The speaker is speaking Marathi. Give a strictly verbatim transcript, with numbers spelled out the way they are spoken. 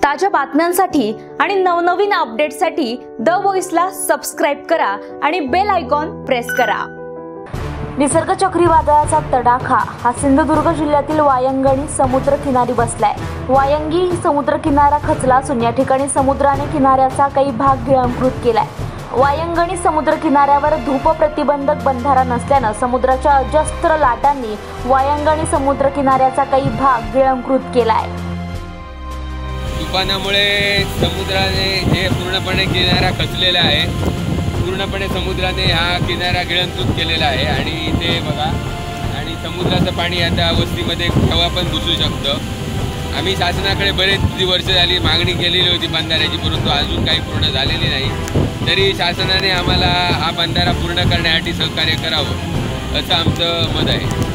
ताज्या बातम्यांसाठी आणि नवनवीन अपडेट्ससाठी द व्हॉइसला सबस्क्राइब करा आणि बेल आयकॉन प्रेस करा। निसर्ग चक्रीवादळाचा तडाखा हा सिंधुदुर्ग जिल्ह्यातील वायंगणी समुद्र किनारी बसलाय। वायंगी समुद्र किनारा खचला असून या ठिकाणी समुद्राने किनाऱ्याचा काही भाग गिळंकृत केलाय। वायंगणी समुद्र किनाऱ्यावर धूप प्रतिबंधक बंधारा नसल्याने समुद्राच्या अजस्त्र लाटांनी वायंगणी समुद्र किनाऱ्याचा काही भाग गिळंकृत केलाय। तुफानामुळे समुद्राने हे पूर्णपणे किनारा खचलेला आहे। पूर्णपणे समुद्राने हा किनारा गिळंकृत केलेला आहे आणि इथे बघा आणि समुद्राचं पाणी आता वस्तीमध्ये केव्हा पण घुसू शकतं। आम्ही शासनाकडे बरेच वर्ष झाली मागणी केलेली होती बंधाऱ्याची, परंतु अजून काही पूर्ण झालेली नाही। तरी शासनाने आम्हाला हा बंधारा पूर्ण करण्यासाठी सहकार्य करावं असं आमचं मत आहे।